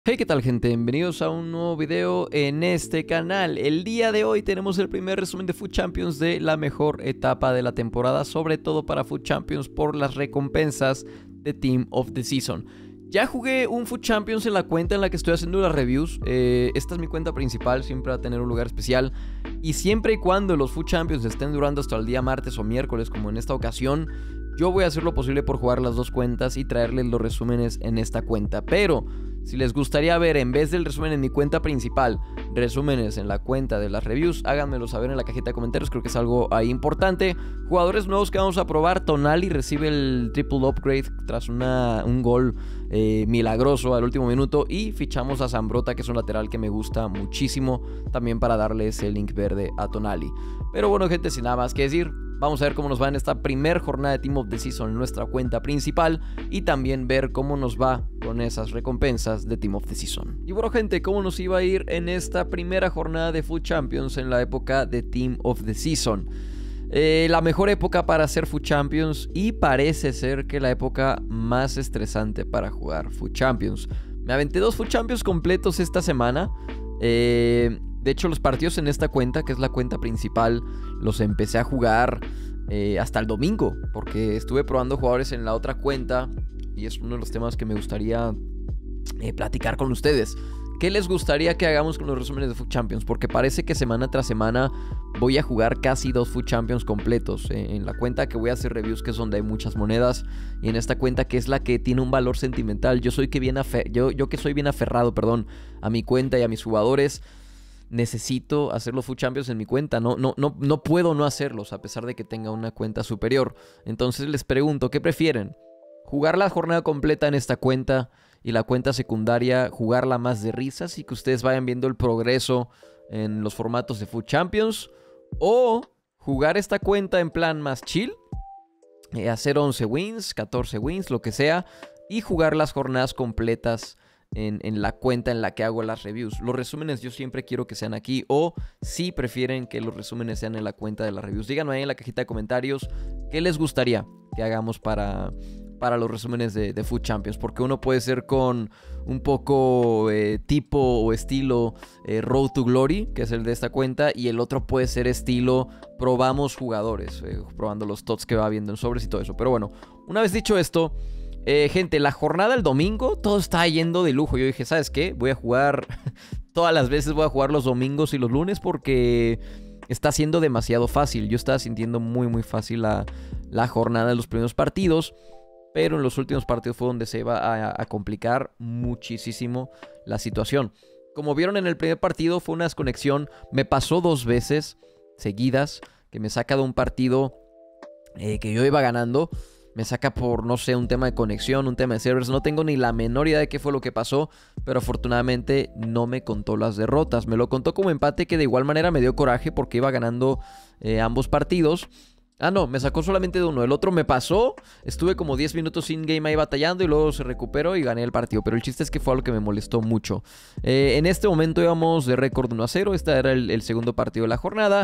Hey, ¿qué tal, gente? Bienvenidos a un nuevo video en este canal. El día de hoy tenemos el primer resumen de Food Champions de la mejor etapa de la temporada, sobre todo para Food Champions por las recompensas de Team of the Season. Ya jugué un Food Champions en la cuenta en la que estoy haciendo las reviews. Esta es mi cuenta principal, siempre va a tener un lugar especial. Y siempre y cuando los Food Champions estén durando hasta el día martes o miércoles, como en esta ocasión, yo voy a hacer lo posible por jugar las dos cuentas y traerles los resúmenes en esta cuenta. Pero si les gustaría ver, en vez del resumen en mi cuenta principal, resúmenes en la cuenta de las reviews, háganmelo saber en la cajita de comentarios, creo que es algo ahí importante. Jugadores nuevos que vamos a probar: Tonali recibe el triple upgrade tras un gol milagroso al último minuto. Y fichamos a Zambrotta, que es un lateral que me gusta muchísimo, también para darle ese link verde a Tonali. Pero bueno, gente, sin nada más que decir, vamos a ver cómo nos va en esta primera jornada de Team of the Season en nuestra cuenta principal y también ver cómo nos va con esas recompensas de Team of the Season. Y bueno, gente, cómo nos iba a ir en esta primera jornada de Food Champions en la época de Team of the Season. La mejor época para hacer Food Champions y parece ser que la época más estresante para jugar Food Champions. Me aventé 2 Food Champions completos esta semana. De hecho, los partidos en esta cuenta, que es la cuenta principal, los empecé a jugar hasta el domingo, porque estuve probando jugadores en la otra cuenta y es uno de los temas que me gustaría platicar con ustedes. ¿Qué les gustaría que hagamos con los resúmenes de Food Champions? Porque parece que semana tras semana voy a jugar casi 2 Food Champions completos. En la cuenta que voy a hacer reviews, que es donde hay muchas monedas, y en esta cuenta que es la que tiene un valor sentimental. Yo que soy bien aferrado, a mi cuenta y a mis jugadores. Necesito hacer los Food Champions en mi cuenta. No puedo no hacerlos, a pesar de que tenga una cuenta superior. Entonces les pregunto, ¿qué prefieren? ¿Jugar la jornada completa en esta cuenta y la cuenta secundaria jugarla más de risas y que ustedes vayan viendo el progreso en los formatos de Food Champions? ¿O jugar esta cuenta en plan más chill, hacer 11 wins, 14 wins, lo que sea, y jugar las jornadas completas en la cuenta en la que hago las reviews? Los resúmenes yo siempre quiero que sean aquí, o si prefieren que los resúmenes sean en la cuenta de las reviews, díganme ahí en la cajita de comentarios qué les gustaría que hagamos para los resúmenes de Food Champions, porque uno puede ser con un poco tipo o estilo Road to Glory, que es el de esta cuenta, y el otro puede ser estilo probamos jugadores, probando los tots que va viendo en sobres y todo eso. Pero bueno, una vez dicho esto, gente, la jornada del domingo todo está yendo de lujo. Yo dije, ¿sabes qué? Voy a jugar todas las veces, voy a jugar los domingos y los lunes porque está siendo demasiado fácil. Yo estaba sintiendo muy fácil la jornada de los primeros partidos, pero en los últimos partidos fue donde se iba a complicar muchísimo la situación. Como vieron en el primer partido, fue una desconexión. Me pasó 2 veces seguidas que me saca de un partido que yo iba ganando. Me saca por, no sé, un tema de conexión, un tema de servers. No tengo ni la menor idea de qué fue lo que pasó, pero afortunadamente no me contó las derrotas. Me lo contó como empate, que de igual manera me dio coraje porque iba ganando ambos partidos. Ah, no, me sacó solamente de uno. El otro me pasó, estuve como 10 minutos in game ahí batallando y luego se recuperó y gané el partido. Pero el chiste es que fue algo que me molestó mucho. En este momento íbamos de récord 1-0. Este era el segundo partido de la jornada.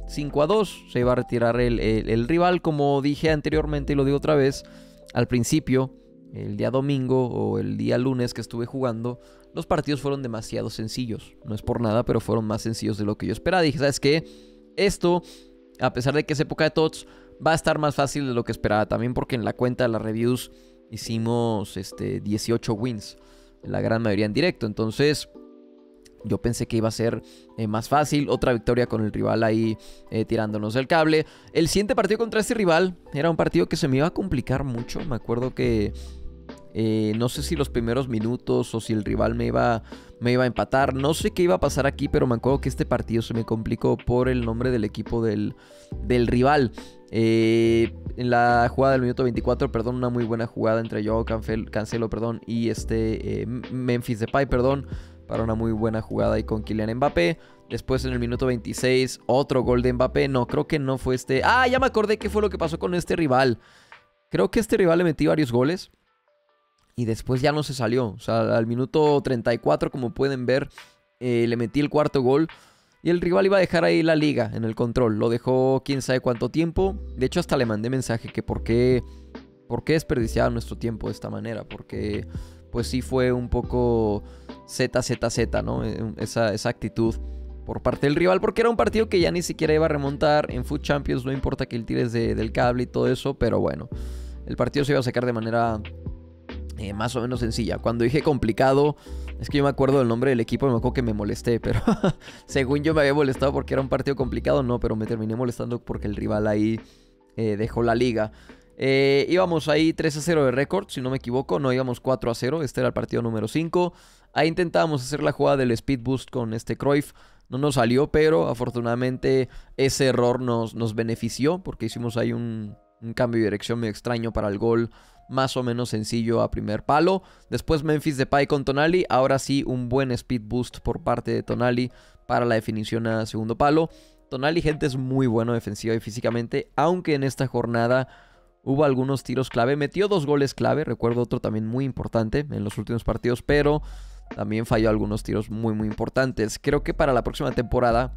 5-2, se iba a retirar el rival. Como dije anteriormente y lo digo otra vez, al principio, el día domingo o el día lunes que estuve jugando, los partidos fueron demasiado sencillos. No es por nada, pero fueron más sencillos de lo que yo esperaba. Dije, ¿sabes qué? Esto, a pesar de que es época de TOTS, va a estar más fácil de lo que esperaba. También porque en la cuenta de las reviews hicimos 18 wins, la gran mayoría en directo. Entonces yo pensé que iba a ser más fácil. Otra victoria con el rival ahí tirándonos el cable. El siguiente partido contra este rival era un partido que se me iba a complicar mucho. Me acuerdo que no sé si los primeros minutos o si el rival me iba a empatar. No sé qué iba a pasar aquí, pero me acuerdo que este partido se me complicó por el nombre del equipo del rival. En la jugada del minuto 24, una muy buena jugada entre Joao Cancelo, y Memphis Depay, para una muy buena jugada ahí con Kylian Mbappé. Después en el minuto 26, otro gol de Mbappé. No, creo que no fue este. Ah, ya me acordé qué fue lo que pasó con este rival. Creo que este rival le metí varios goles y después ya no se salió. O sea, al minuto 34, como pueden ver, le metí el cuarto gol y el rival iba a dejar ahí la liga en el control. Lo dejó quién sabe cuánto tiempo. De hecho, hasta le mandé mensaje que por qué desperdiciaba nuestro tiempo de esta manera. Porque pues sí fue un poco ZZZ, ¿no? Esa actitud por parte del rival, porque era un partido que ya ni siquiera iba a remontar. En Food Champions no importa que el tires del cable y todo eso, pero bueno, el partido se iba a sacar de manera más o menos sencilla. Cuando dije complicado, es que yo me acuerdo del nombre del equipo y me acuerdo que me molesté, pero según yo me había molestado porque era un partido complicado, no, pero me terminé molestando porque el rival ahí dejó la liga. Íbamos ahí 3-0 de récord, si no me equivoco, no, íbamos 4-0, este era el partido número 5. Ahí intentábamos hacer la jugada del Speed Boost con Cruyff, no nos salió, pero afortunadamente ese error nos benefició porque hicimos ahí un cambio de dirección muy extraño para el gol más o menos sencillo a primer palo. Después Memphis Depay con Tonali, ahora sí un buen Speed Boost por parte de Tonali para la definición a segundo palo. Tonali, gente, es muy bueno defensiva y físicamente, aunque en esta jornada hubo algunos tiros clave. Metió 2 goles clave, recuerdo otro también muy importante en los últimos partidos, pero también falló algunos tiros muy importantes. Creo que para la próxima temporada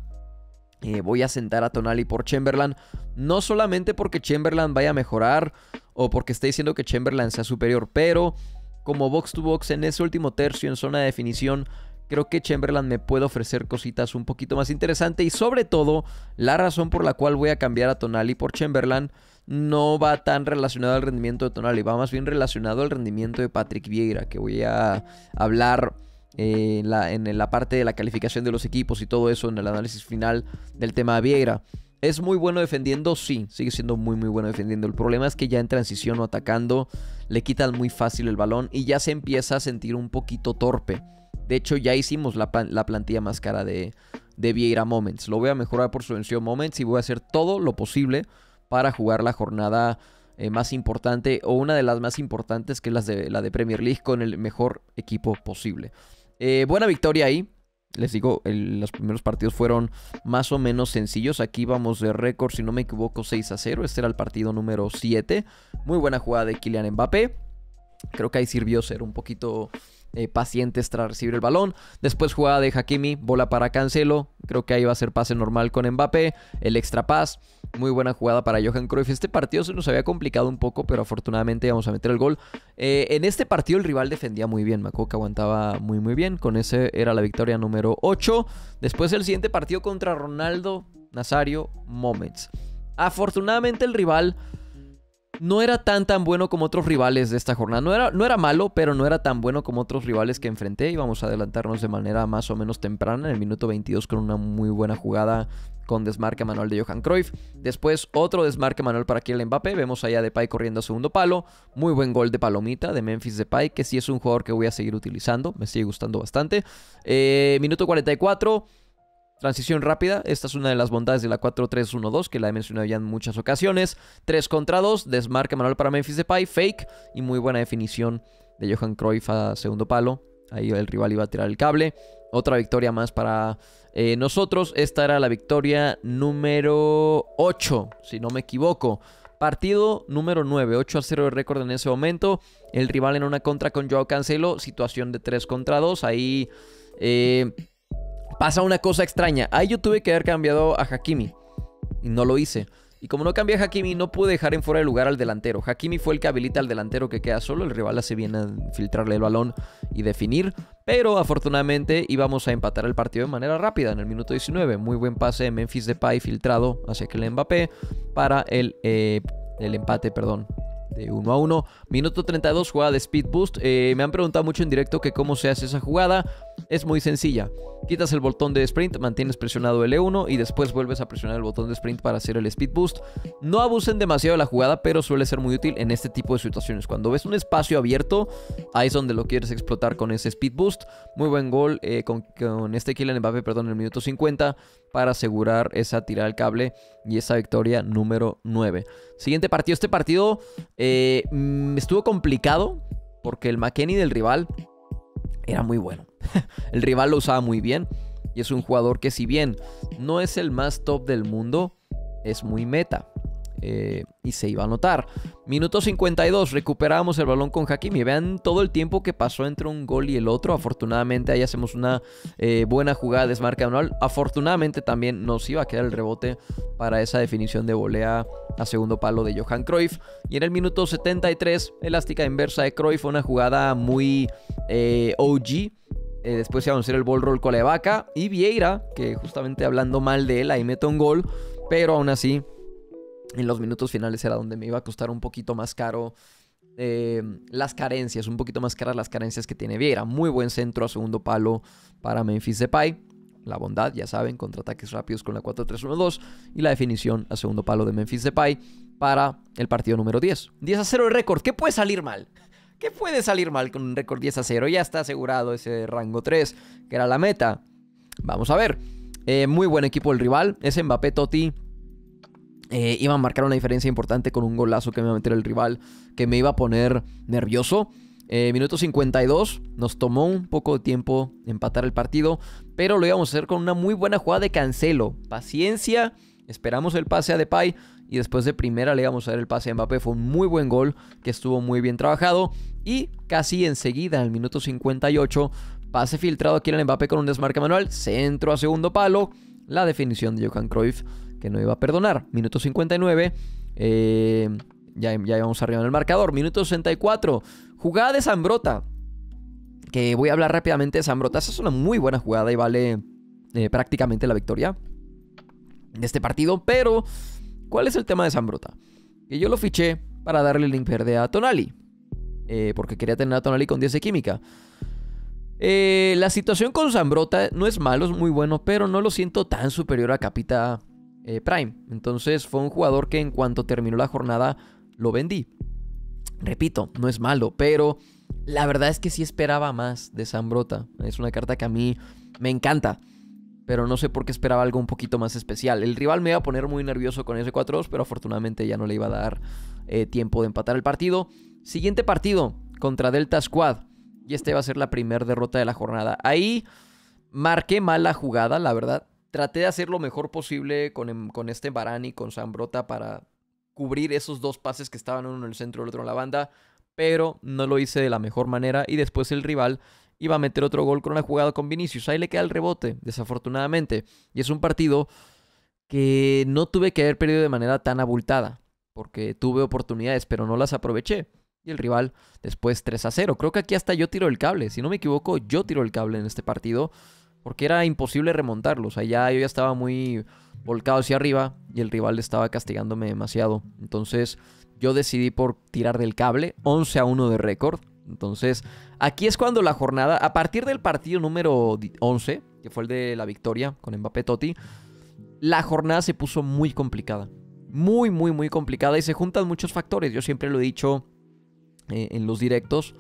voy a sentar a Tonali por Chamberlain, no solamente porque Chamberlain vaya a mejorar o porque esté diciendo que Chamberlain sea superior, pero como box to box en ese último tercio en zona de definición, creo que Chamberlain me puede ofrecer cositas un poquito más interesantes. Y sobre todo, la razón por la cual voy a cambiar a Tonali por Chamberlain no va tan relacionado al rendimiento de Tonali, va más bien relacionado al rendimiento de Patrick Vieira, que voy a hablar en la parte de la calificación de los equipos y todo eso en el análisis final del tema de Vieira. ¿Es muy bueno defendiendo? Sí, sigue siendo muy bueno defendiendo. El problema es que ya en transición o atacando le quitan muy fácil el balón y ya se empieza a sentir un poquito torpe. De hecho, ya hicimos la plantilla más cara de Vieira Moments. Lo voy a mejorar por su versión Moments y voy a hacer todo lo posible para jugar la jornada más importante o una de las más importantes, que es la de Premier League, con el mejor equipo posible. Buena victoria ahí. Les digo, los primeros partidos fueron más o menos sencillos. Aquí vamos de récord, si no me equivoco, 6-0. Este era el partido número 7. Muy buena jugada de Kylian Mbappé. Creo que ahí sirvió ser un poquito pacientes tras recibir el balón. Después jugada de Hakimi, bola para Cancelo. Creo que ahí va a ser pase normal con Mbappé. El extra pass, muy buena jugada para Johan Cruyff. Este partido se nos había complicado un poco, pero afortunadamente vamos a meter el gol. En este partido el rival defendía muy bien. Me acuerdo que aguantaba muy bien. Con ese era la victoria número 8. Después el siguiente partido contra Ronaldo Nazario Moments. Afortunadamente el rival no era tan bueno como otros rivales de esta jornada. No era malo, pero no era tan bueno como otros rivales que enfrenté. Y vamos a adelantarnos de manera más o menos temprana, en el minuto 22, con una muy buena jugada con desmarque manual de Johan Cruyff. Después otro desmarque manual para Kylian Mbappé. Vemos allá a Depay corriendo a segundo palo. Muy buen gol de palomita de Memphis Depay, que sí es un jugador que voy a seguir utilizando. Me sigue gustando bastante. Minuto 44. Transición rápida, esta es una de las bondades de la 4-3-1-2 que la he mencionado ya en muchas ocasiones. 3 contra 2, desmarque manual para Memphis Depay, fake y muy buena definición de Johan Cruyff a segundo palo. Ahí el rival iba a tirar el cable. Otra victoria más para nosotros. Esta era la victoria número 8, si no me equivoco. Partido número 9, 8-0 de récord en ese momento. El rival en una contra con Joao Cancelo, situación de 3 contra 2. Ahí pasa una cosa extraña. Ahí yo tuve que haber cambiado a Hakimi y no lo hice. Y como no cambié a Hakimi, no pude dejar en fuera de lugar al delantero. Hakimi fue el que habilita al delantero que queda solo. El rival hace bien a filtrarle el balón y definir. Pero afortunadamente íbamos a empatar el partido de manera rápida en el minuto 19. Muy buen pase de Memphis Depay filtrado hacia Kylian Mbappé para el empate, perdón, de 1-1. Minuto 32, jugada de Speed Boost. Me han preguntado mucho en directo que cómo se hace esa jugada. Es muy sencilla. Quitas el botón de sprint, mantienes presionado L1 y después vuelves a presionar el botón de sprint para hacer el Speed Boost. No abusen demasiado de la jugada, pero suele ser muy útil en este tipo de situaciones. Cuando ves un espacio abierto, ahí es donde lo quieres explotar con ese Speed Boost. Muy buen gol con este Kylian Mbappé, perdón, en el minuto 50 para asegurar esa tirada al cable y esa victoria número 9. Siguiente partido. Este partido estuvo complicado porque el McKennie del rival era muy bueno. El rival lo usaba muy bien y es un jugador que, si bien no es el más top del mundo, es muy meta. Y se iba a notar. Minuto 52, recuperamos el balón con Hakimi. Vean todo el tiempo que pasó entre un gol y el otro. Afortunadamente ahí hacemos una buena jugada de desmarque manual. Afortunadamente también nos iba a quedar el rebote para esa definición de volea a segundo palo de Johan Cruyff. Y en el minuto 73, elástica inversa de Cruyff, una jugada muy OG. Después íbamos a hacer el ball roll con la vaca. Y Vieira, que justamente hablando mal de él, ahí mete un gol. Pero aún así, en los minutos finales era donde me iba a costar un poquito más caro las carencias. Un poquito más caras las carencias que tiene Vieira. Muy buen centro a segundo palo para Memphis Depay. La bondad, ya saben, contraataques rápidos con la 4-3-1-2. Y la definición a segundo palo de Memphis Depay para el partido número 10. 10-0 el récord. ¿Qué puede salir mal? ¿Qué puede salir mal con un récord 10-0? Ya está asegurado ese rango 3, que era la meta. Vamos a ver. Muy buen equipo el rival. Ese Mbappé Totti iba a marcar una diferencia importante con un golazo que me iba a meter el rival, que me iba a poner nervioso. Minuto 52. Nos tomó un poco de tiempo empatar el partido, pero lo íbamos a hacer con una muy buena jugada de Cancelo. Paciencia. Esperamos el pase a Depay. Y después de primera le íbamos a dar el pase a Mbappé. Fue un muy buen gol que estuvo muy bien trabajado. Y casi enseguida, en el minuto 58, pase filtrado aquí en el Mbappé con un desmarque manual. Centro a segundo palo. La definición de Johan Cruyff, que no iba a perdonar. Minuto 59. Ya íbamos arriba en el marcador. Minuto 64. Jugada de Zambrotta. Que voy a hablar rápidamente de Zambrotta. Esa es una muy buena jugada y vale prácticamente la victoria de este partido. Pero ¿cuál es el tema de Zambrotta? Que yo lo fiché para darle el link verde a Tonali. Porque quería tener a Tonali con 10 de química. La situación con Zambrotta no es malo, es muy bueno, pero no lo siento tan superior a Capita Prime. Entonces fue un jugador que en cuanto terminó la jornada lo vendí. Repito, no es malo, pero la verdad es que sí esperaba más de Zambrotta. Es una carta que a mí me encanta, pero no sé por qué esperaba algo un poquito más especial. El rival me iba a poner muy nervioso con ese 4-2, pero afortunadamente ya no le iba a dar tiempo de empatar el partido. Siguiente partido contra Delta Squad. Y este va a ser la primera derrota de la jornada. Ahí marqué mal la jugada, la verdad. Traté de hacer lo mejor posible con este Varane y con Zambrotta para cubrir esos dos pases que estaban uno en el centro y el otro en la banda. Pero no lo hice de la mejor manera. Y después el rival iba a meter otro gol con una jugada con Vinicius. Ahí le queda el rebote, desafortunadamente. Y es un partido que no tuve que haber perdido de manera tan abultada. Porque tuve oportunidades, pero no las aproveché. Y el rival después 3-0. Creo que aquí hasta yo tiro el cable. Si no me equivoco, yo tiro el cable en este partido. Porque era imposible remontarlo. O sea, yo ya estaba muy volcado hacia arriba. Y el rival estaba castigándome demasiado. Entonces yo decidí por tirar del cable. 11-1 de récord. Entonces aquí es cuando la jornada, a partir del partido número 11, que fue el de la victoria con Mbappé Totti, la jornada se puso muy complicada. Muy, muy, muy complicada. Y se juntan muchos factores. Yo siempre lo he dicho en los directos.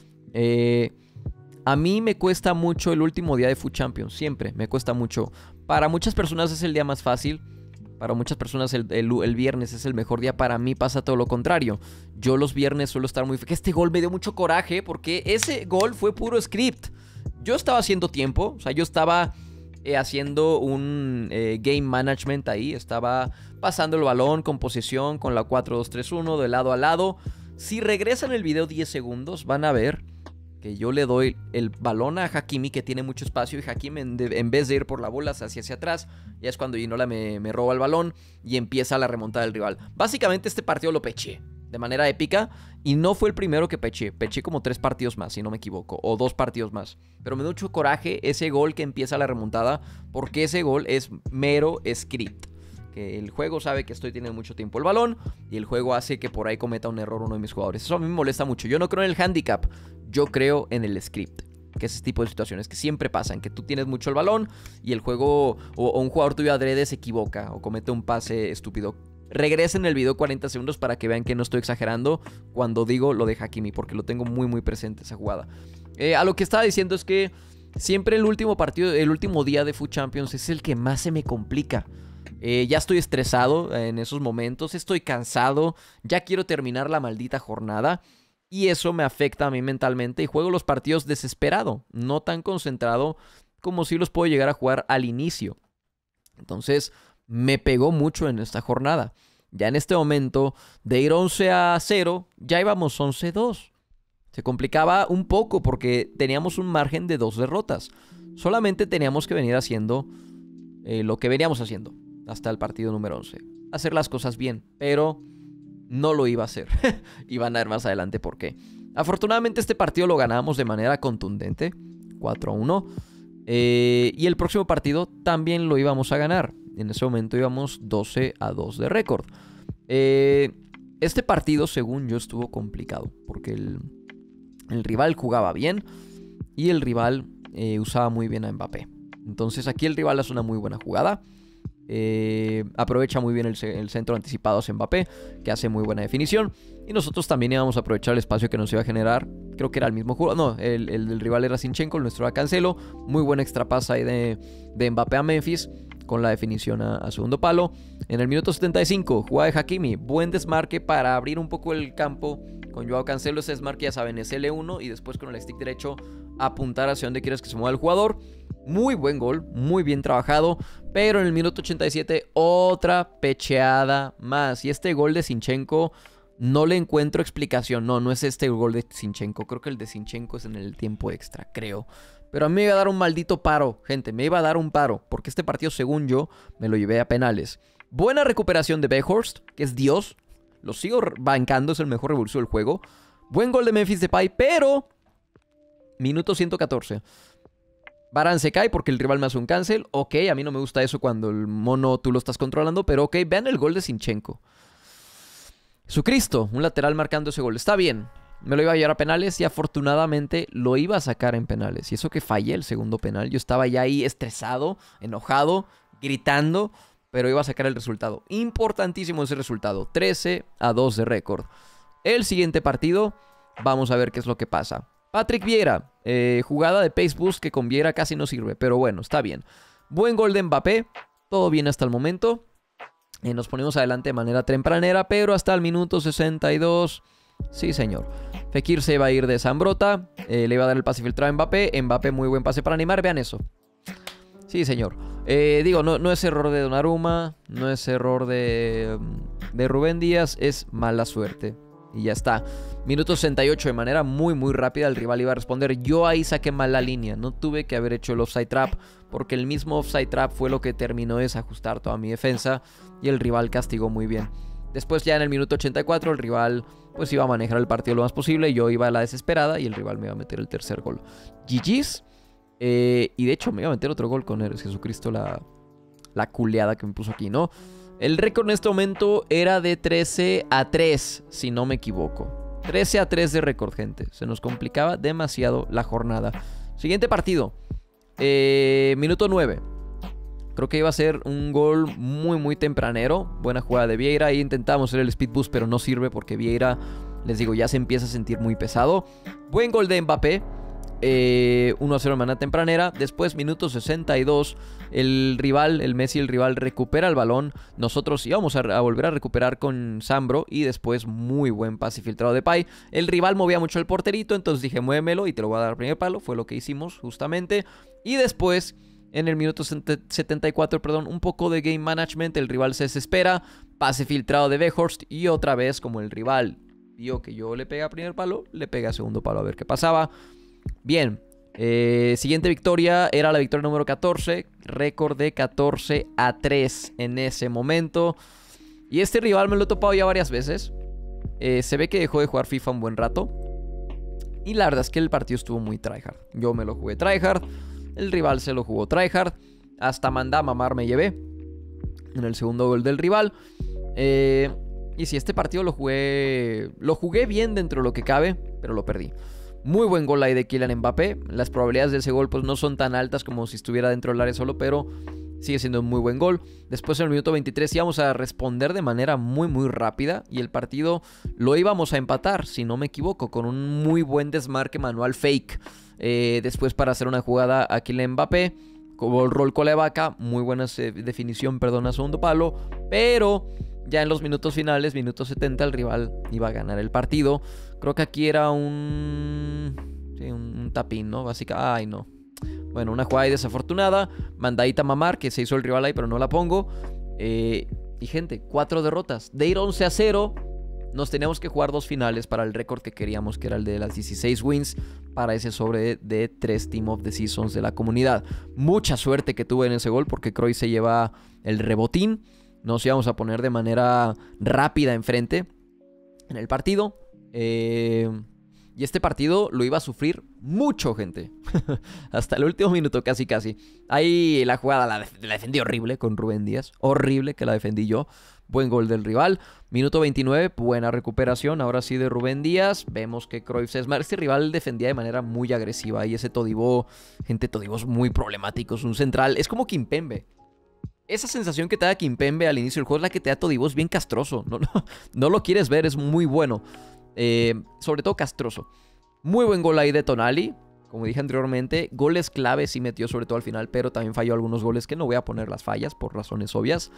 A mí me cuesta mucho el último día de Foot Champions. Siempre me cuesta mucho. Para muchas personas es el día más fácil. Para muchas personas el viernes es el mejor día. Para mí pasa todo lo contrario. Yo los viernes suelo estar muy... Este gol me dio mucho coraje porque ese gol fue puro script. Yo estaba haciendo tiempo. O sea, yo estaba haciendo un game management ahí. Estaba pasando el balón con posesión, con la 4-2-3-1 de lado a lado. Si regresan el video 10 segundos, van a ver que yo le doy el balón a Hakimi, que tiene mucho espacio, y Hakimi en vez de ir por la bola hacia atrás, ya es cuando Ginola me roba el balón y empieza la remontada del rival. Básicamente este partido lo peché de manera épica y no fue el primero que peché. Peché como 3 partidos más, si no me equivoco, o 2 partidos más. Pero me da mucho coraje ese gol que empieza la remontada, porque ese gol es mero script. Que el juego sabe que estoy teniendo mucho tiempo el balón y el juego hace que por ahí cometa un error uno de mis jugadores. Eso a mí me molesta mucho. Yo no creo en el handicap, yo creo en el script. Que es ese tipo de situaciones que siempre pasan, que tú tienes mucho el balón y el juego o un jugador tuyo adrede se equivoca o comete un pase estúpido. Regresen el video 40 segundos para que vean que no estoy exagerando cuando digo lo de Hakimi, porque lo tengo muy muy presente esa jugada. A lo que estaba diciendo es que siempre el último partido, el último día de Foot Champions es el que más se me complica. Ya estoy estresado en esos momentos, estoy cansado, ya quiero terminar la maldita jornada y eso me afecta a mí mentalmente y juego los partidos desesperado, no tan concentrado como si los puedo llegar a jugar al inicio. Entonces me pegó mucho en esta jornada. Ya en este momento de ir 11-0 ya íbamos 11-2. Se complicaba un poco porque teníamos un margen de 2 derrotas. Solamente teníamos que venir haciendo lo que veníamos haciendo hasta el partido número 11. Hacer las cosas bien, pero no lo iba a hacer. Y van a ver más adelante por qué. Afortunadamente este partido lo ganamos de manera contundente. 4-1. Y el próximo partido también lo íbamos a ganar. En ese momento íbamos 12-2 de récord. Este partido, según yo, estuvo complicado porque el rival jugaba bien y el rival usaba muy bien a Mbappé. Entonces aquí el rival hace una muy buena jugada. Aprovecha muy bien el centro anticipado hacia Mbappé, que hace muy buena definición. Y nosotros también íbamos a aprovechar el espacio que nos iba a generar. Creo que era el mismo jugador. No, el del rival era Zinchenko, el nuestro era Cancelo. Muy buena extra pasa ahí de Mbappé a Memphis, con la definición a segundo palo. En el minuto 75, jugada de Hakimi. Buen desmarque para abrir un poco el campo con Joao Cancelo. Ese desmarque, ya saben, es L1. Y después con el stick derecho apuntar hacia donde quieres que se mueva el jugador. Muy buen gol, muy bien trabajado. Pero en el minuto 87, otra pecheada más. Y este gol de Zinchenko no le encuentro explicación. No es este el gol de Zinchenko. Creo que el de Zinchenko es en el tiempo extra, creo. Pero a mí me iba a dar un maldito paro, gente. Me iba a dar un paro. Porque este partido, según yo, me lo llevé a penales. Buena recuperación de Weghorst, que es Dios. Lo sigo bancando, es el mejor revulsivo del juego. Buen gol de Memphis Depay, pero... Minuto 114. Varane se cae porque el rival me hace un cancel. Ok, a mí no me gusta eso cuando el mono tú lo estás controlando. Pero ok, vean el gol de Zinchenko. Jesucristo, un lateral marcando ese gol. Está bien. Me lo iba a llevar a penales y afortunadamente lo iba a sacar en penales. Y eso que fallé el segundo penal. Yo estaba ya ahí estresado, enojado, gritando, pero iba a sacar el resultado. Importantísimo ese resultado. 13-2 de récord. El siguiente partido, vamos a ver qué es lo que pasa. Patrick Vieira, jugada de pace boost que con Vieira casi no sirve, pero bueno, está bien. Buen gol de Mbappé, todo bien hasta el momento. Nos ponemos adelante de manera tempranera, pero hasta el minuto 62... Sí, señor. Fekir se iba a ir de Zambrotta. Le iba a dar el pase filtrado a Mbappé. Mbappé, muy buen pase para Neymar. Vean eso. Sí, señor. Digo, no es error de Donnarumma. No es error de Rubén Díaz. Es mala suerte. Y ya está. Minuto 68, de manera muy rápida. El rival iba a responder. Yo ahí saqué mal la línea. No tuve que haber hecho el offside trap, porque el mismo offside trap fue lo que terminó de desajustar toda mi defensa. Y el rival castigó muy bien. Después, ya en el minuto 84, el rival pues iba a manejar el partido lo más posible. Yo iba a la desesperada y el rival me iba a meter el tercer gol. GG's. Y de hecho me iba a meter otro gol con el Jesucristo, la culeada que me puso aquí, ¿no? El récord en este momento era de 13-3, si no me equivoco. 13-3 de récord, gente. Se nos complicaba demasiado la jornada. Siguiente partido. Minuto 9. Creo que iba a ser un gol muy tempranero. Buena jugada de Vieira. Ahí intentamos hacer el speed boost, pero no sirve porque Vieira, les digo, ya se empieza a sentir muy pesado. Buen gol de Mbappé. 1-0 de manera tempranera. Después, minuto 62, el rival, el Messi, el rival, recupera el balón. Nosotros íbamos a volver a recuperar con Sambro. Y después, muy buen pase filtrado de Depay. El rival movía mucho el porterito, entonces dije, muévemelo y te lo voy a dar al primer palo. Fue lo que hicimos, justamente. Y después, en el minuto 74, perdón, un poco de game management. El rival se desespera. Pase filtrado de Weghorst. Y otra vez, como el rival vio que yo le pegué a primer palo, le pegué a segundo palo a ver qué pasaba. Bien, siguiente victoria era la victoria número 14, récord de 14-3 en ese momento. Y este rival me lo he topado ya varias veces. Se ve que dejó de jugar FIFA un buen rato. Y la verdad es que el partido estuvo muy tryhard. Yo me lo jugué tryhard, el rival se lo jugó tryhard. Hasta mandá a mamar me llevé en el segundo gol del rival. Y si este partido lo jugué bien dentro de lo que cabe, pero lo perdí. Muy buen gol ahí de Kylian Mbappé. Las probabilidades de ese gol pues no son tan altas como si estuviera dentro del área solo, pero sigue siendo un muy buen gol. Después en el minuto 23 íbamos a responder de manera muy rápida y el partido lo íbamos a empatar, si no me equivoco, con un muy buen desmarque manual fake. Después, para hacer una jugada a Kylian Mbappé, como el rol con la vaca, muy buena definición, perdón, a segundo palo, pero ya en los minutos finales, minuto 70, el rival iba a ganar el partido. Creo que aquí era un tapín, ¿no? Básicamente, ay, no. Bueno, una jugada ahí desafortunada. Mandadita a mamar, que se hizo el rival ahí, pero no la pongo. Y gente, 4 derrotas. De ir 11-0, nos teníamos que jugar 2 finales para el récord que queríamos, que era el de las 16 wins, para ese sobre de 3 Team of the Seasons de la comunidad. Mucha suerte que tuve en ese gol, porque Kroos se lleva el rebotín. Nos íbamos a poner de manera rápida enfrente en el partido. Y este partido lo iba a sufrir mucho, gente. Hasta el último minuto, casi. Ahí la jugada la defendí horrible con Rubén Díaz. Horrible que la defendí yo. Buen gol del rival. Minuto 29, buena recuperación. Ahora sí de Rubén Díaz. Vemos que Cruyff se desmarca. Este rival defendía de manera muy agresiva. Y ese Todibo, gente, Todibos muy problemáticos. Un central. Es como Kimpembe. Esa sensación que te da Kimpembe al inicio del juego es la que te da Todibo. Es bien castroso. No lo quieres ver, es muy bueno. Sobre todo castroso. Muy buen gol ahí de Tonali. Como dije anteriormente, goles clave sí metió, sobre todo al final, pero también falló algunos goles que no voy a poner las fallas por razones obvias.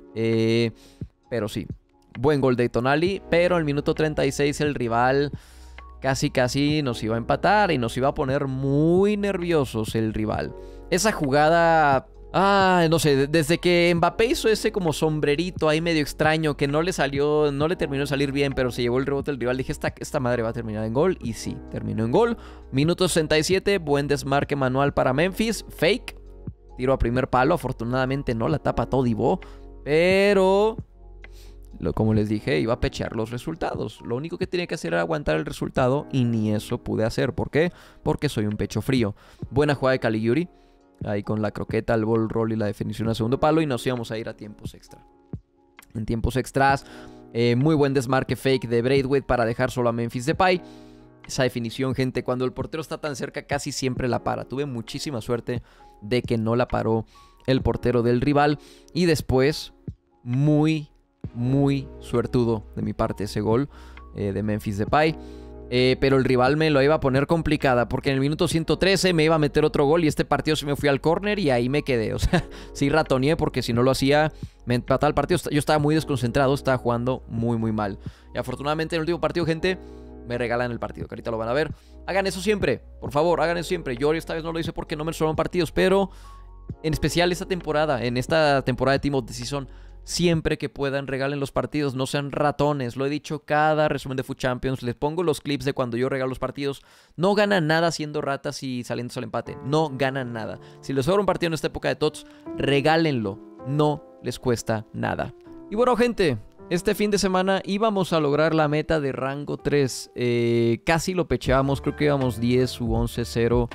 Pero sí, buen gol de Tonali, pero en el minuto 36 el rival casi nos iba a empatar y nos iba a poner muy nerviosos el rival. Esa jugada... no sé, desde que Mbappé hizo ese como sombrerito ahí medio extraño que no le terminó de salir bien, pero se llevó el rebote del rival, dije, esta madre va a terminar en gol, y sí, terminó en gol. Minuto 67, buen desmarque manual para Memphis, fake, tiro a primer palo, afortunadamente no la tapa Todibo, pero... como les dije, iba a pechear los resultados. Lo único que tenía que hacer era aguantar el resultado y ni eso pude hacer. ¿Por qué? Porque soy un pecho frío. Buena jugada de Caligiuri. Ahí con la croqueta, el ball roll y la definición a segundo palo. Y nos íbamos a ir a tiempos extra. En tiempos extras, muy buen desmarque fake de Braithwaite para dejar solo a Memphis Depay. Esa definición, gente, cuando el portero está tan cerca casi siempre la para. Tuve muchísima suerte de que no la paró el portero del rival. Y después, muy suertudo de mi parte ese gol de Memphis Depay. Pero el rival me lo iba a poner complicada porque en el minuto 113 me iba a meter otro gol y este partido se me fui al córner y ahí me quedé. O sea, sí ratoneé porque si no lo hacía me empataba el partido. Yo estaba muy desconcentrado, estaba jugando muy mal. Y afortunadamente en el último partido, gente, me regalan el partido, que ahorita lo van a ver. Hagan eso siempre, por favor, hagan eso siempre. Yo esta vez no lo hice porque no me sobraron partidos, pero en especial en esta temporada de Team of the Season, siempre que puedan, regalen los partidos, no sean ratones. Lo he dicho cada resumen de Foot Champions. Les pongo los clips de cuando yo regalo los partidos. No ganan nada siendo ratas y saliendo al empate. No ganan nada. Si les sobra un partido en esta época de TOTS, regálenlo. No les cuesta nada. Y bueno, gente, este fin de semana íbamos a lograr la meta de rango 3. Casi lo pecheamos. Creo que íbamos 10 u 11-0.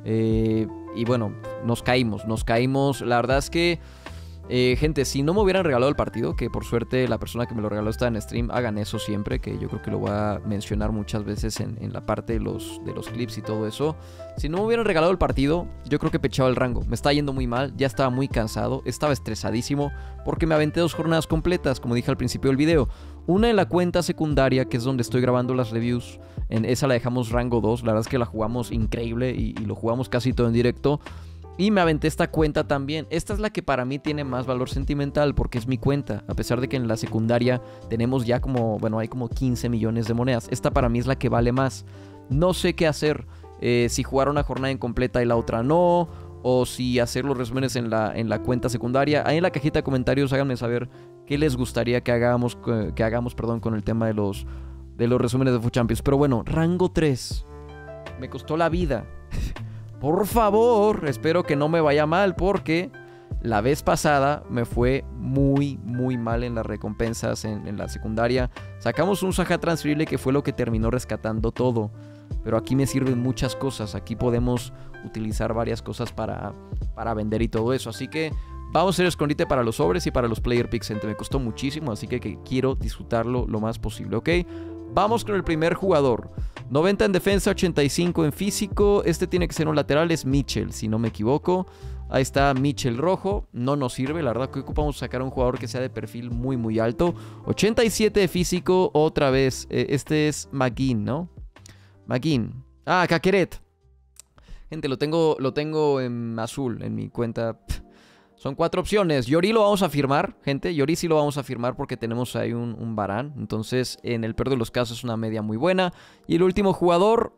Y bueno, nos caímos. La verdad es que gente, si no me hubieran regalado el partido, que por suerte la persona que me lo regaló está en stream, hagan eso siempre, que yo creo que lo voy a mencionar muchas veces en la parte de los clips y todo eso. Si no me hubieran regalado el partido, yo creo que pechaba el rango. Me estaba yendo muy mal, ya estaba muy cansado, estaba estresadísimo porque me aventé 2 jornadas completas, como dije al principio del video. Una en la cuenta secundaria, que es donde estoy grabando las reviews. En esa la dejamos rango 2, la verdad es que la jugamos increíble y lo jugamos casi todo en directo. Y me aventé esta cuenta también. Esta es la que para mí tiene más valor sentimental porque es mi cuenta. A pesar de que en la secundaria tenemos ya hay como 15 millones de monedas. Esta para mí es la que vale más. No sé qué hacer. Si jugar una jornada incompleta y la otra no. O si hacer los resúmenes en la cuenta secundaria. Ahí en la cajita de comentarios háganme saber qué les gustaría que hagamos con el tema de los resúmenes de Foot Champions. Pero bueno, rango 3. Me costó la vida. Por favor, espero que no me vaya mal porque la vez pasada me fue muy mal en las recompensas en la secundaria. Sacamos un Saha transferible que fue lo que terminó rescatando todo. Pero aquí me sirven muchas cosas. Aquí podemos utilizar varias cosas para vender y todo eso. Así que vamos a hacer escondite para los sobres y para los player picks. Me costó muchísimo, así que quiero disfrutarlo lo más posible, ¿ok? Vamos con el primer jugador. 90 en defensa, 85 en físico. Este tiene que ser un lateral, es Mitchell, si no me equivoco. Ahí está Mitchell rojo. No nos sirve, la verdad que ocupamos sacar a un jugador que sea de perfil muy alto. 87 de físico, otra vez. Este es McGinn, ¿no? McGinn. Ah, Caqueret. Gente, lo tengo en azul en mi cuenta. Son 4 opciones. Lloris lo vamos a firmar, gente. Lloris sí lo vamos a firmar porque tenemos ahí un Varane. Entonces, en el peor de los casos, es una media muy buena. Y el último jugador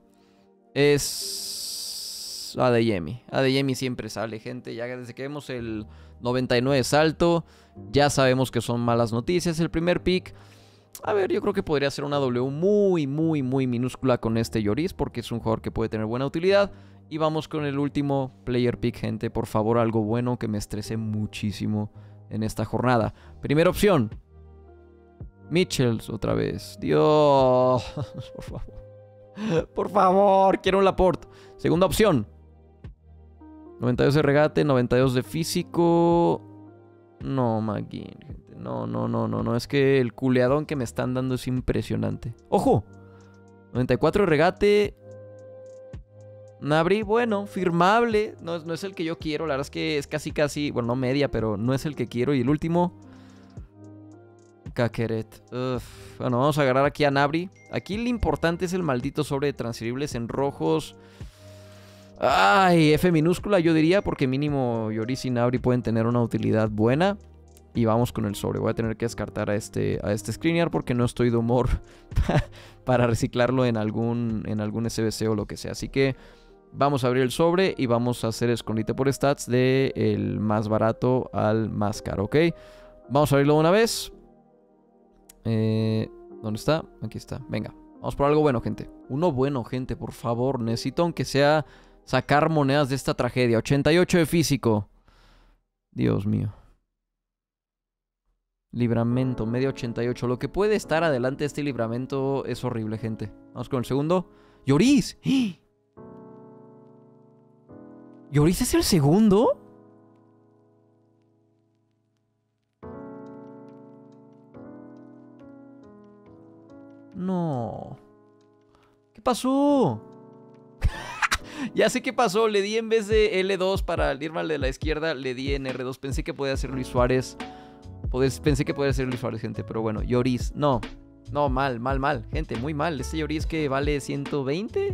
es Adeyemi. Adeyemi siempre sale, gente. Ya desde que vemos el 99 salto, ya sabemos que son malas noticias. El primer pick, a ver, yo creo que podría ser una W muy minúscula con este Lloris porque es un jugador que puede tener buena utilidad. Y vamos con el último player pick, gente. Por favor, algo bueno que me estrese muchísimo en esta jornada. Primera opción. Mitchells otra vez. Dios, por favor. Por favor, quiero un Laporte. Segunda opción. 92 de regate, 92 de físico. No, McGinn, gente. No. Es que el culeadón que me están dando es impresionante. ¡Ojo! 94 de regate. Gnabry, bueno, firmable. No es el que yo quiero. La verdad es que es casi. Bueno, no media, pero no es el que quiero. Y el último. Caqueret. Bueno, vamos a agarrar aquí a Gnabry. Aquí lo importante es el maldito sobre de transferibles en rojos. Ay, F minúscula yo diría, porque mínimo Lloris y Gnabry pueden tener una utilidad buena. Y vamos con el sobre. Voy a tener que descartar a este Skriniar porque no estoy de humor para reciclarlo en algún SBC o lo que sea. Así que vamos a abrir el sobre y vamos a hacer escondite por stats del más barato al más caro, ¿ok? Vamos a abrirlo una vez. ¿Dónde está? Aquí está. Venga, vamos por algo bueno, gente. Uno bueno, gente, por favor. Necesito aunque sea sacar monedas de esta tragedia. 88 de físico. Dios mío. Libramento, medio 88. Lo que puede estar adelante de este libramento es horrible, gente. Vamos con el segundo. ¡Lloris! ¡Ah! ¿Lloris es el segundo? No. ¿Qué pasó? Ya sé qué pasó. Le di en vez de L2 para irme al de la izquierda, le di en R2. Pensé que podía ser Luis Suárez. Pensé que podía ser Luis Suárez, gente. Pero bueno, Lloris. No, mal. Gente, muy mal. Este Lloris que vale 120.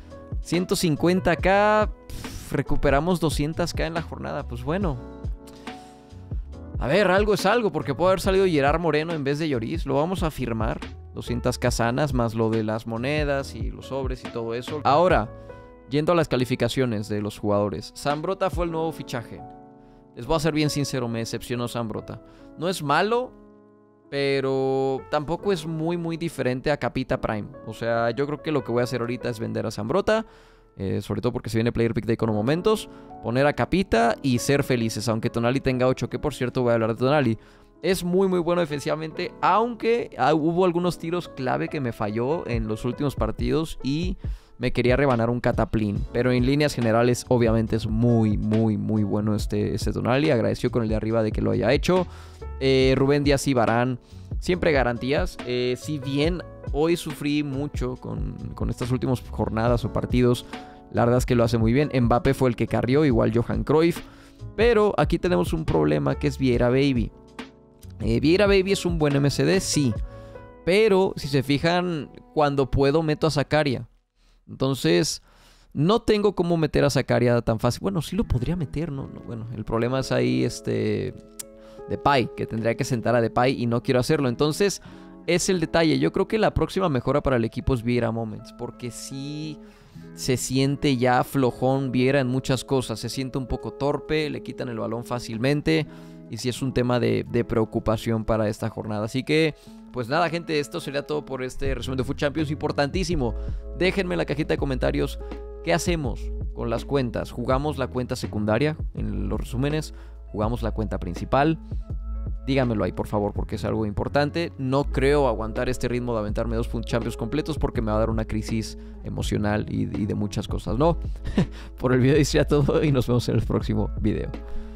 150k. Recuperamos 200k en la jornada. Pues bueno. A ver, algo es algo. Porque puede haber salido Gerard Moreno en vez de Lloris. Lo vamos a firmar. 200k sanas más lo de las monedas y los sobres y todo eso. Ahora, yendo a las calificaciones de los jugadores. Zambrotta fue el nuevo fichaje. Les voy a ser bien sincero, me decepcionó Zambrotta. No es malo, pero tampoco es muy diferente a Capita Prime. O sea, yo creo que lo que voy a hacer ahorita es vender a Zambrotta. Sobre todo porque se viene Player Pick Day con momentos. Poner a Capita y ser felices. Aunque Tonali tenga 8, que por cierto voy a hablar de Tonali. Es muy bueno defensivamente. Aunque hubo algunos tiros clave que me falló en los últimos partidos. Y me quería rebanar un cataplín. Pero en líneas generales obviamente es muy bueno este Tonali. Agradeció con el de arriba de que lo haya hecho. Rubén Díaz y Varane, siempre garantías. Si bien hoy sufrí mucho con estas últimas jornadas o partidos, la verdad es que lo hace muy bien. Mbappé fue el que carrió, igual Johan Cruyff. Pero aquí tenemos un problema que es Vieira Baby. Vieira Baby es un buen MCD, sí. Pero si se fijan, cuando puedo meto a Zakaria. Entonces, no tengo cómo meter a Zakaria tan fácil. Bueno, sí lo podría meter, ¿no? Bueno, el problema es ahí Depay, que tendría que sentar a Depay y no quiero hacerlo. Entonces, es el detalle. Yo creo que la próxima mejora para el equipo es Vieira Moments, porque sí se siente ya flojón Vieira en muchas cosas. Se siente un poco torpe, le quitan el balón fácilmente y sí es un tema de preocupación para esta jornada. Así que, pues nada, gente, esto sería todo por este resumen de Foot Champions. Importantísimo, déjenme en la cajita de comentarios qué hacemos con las cuentas. ¿Jugamos la cuenta secundaria en los resúmenes? ¿Jugamos la cuenta principal? Díganmelo ahí, por favor, porque es algo importante. No creo aguantar este ritmo de aventarme 2 Foot Champions completos porque me va a dar una crisis emocional y de muchas cosas, ¿no? Por el video sería todo y nos vemos en el próximo video.